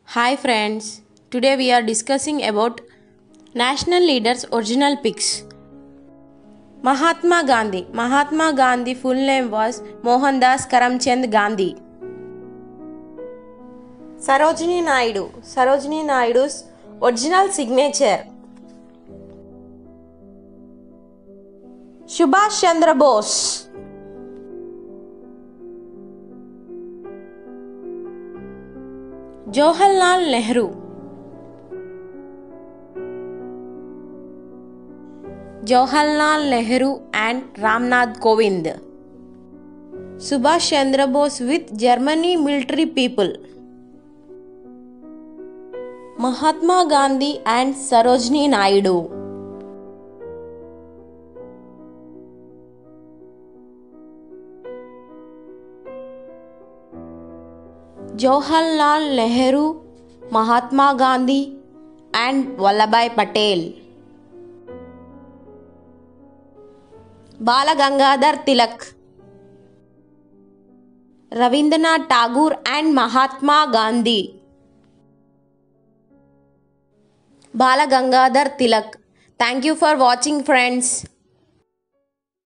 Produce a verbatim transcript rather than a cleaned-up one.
Hi friends, today we are discussing about national leaders' original pics. Mahatma Gandhi. Mahatma Gandhi full name was Mohandas Karamchand Gandhi. Sarojini Naidu. Sarojini Naidu's original signature. Subhash Chandra Bose. Jawaharlal Nehru. Jawaharlal Nehru and Ramnath Kovind. Subhash Chandra Bose with Germany military people. Mahatma Gandhi and Sarojini Naidu. Jawaharlal Nehru, Mahatma Gandhi and Vallabhbhai Patel. Bala Gangadhar Tilak. Rabindranath Tagore and Mahatma Gandhi. Bala Gangadhar Tilak. Thank you for watching, friends.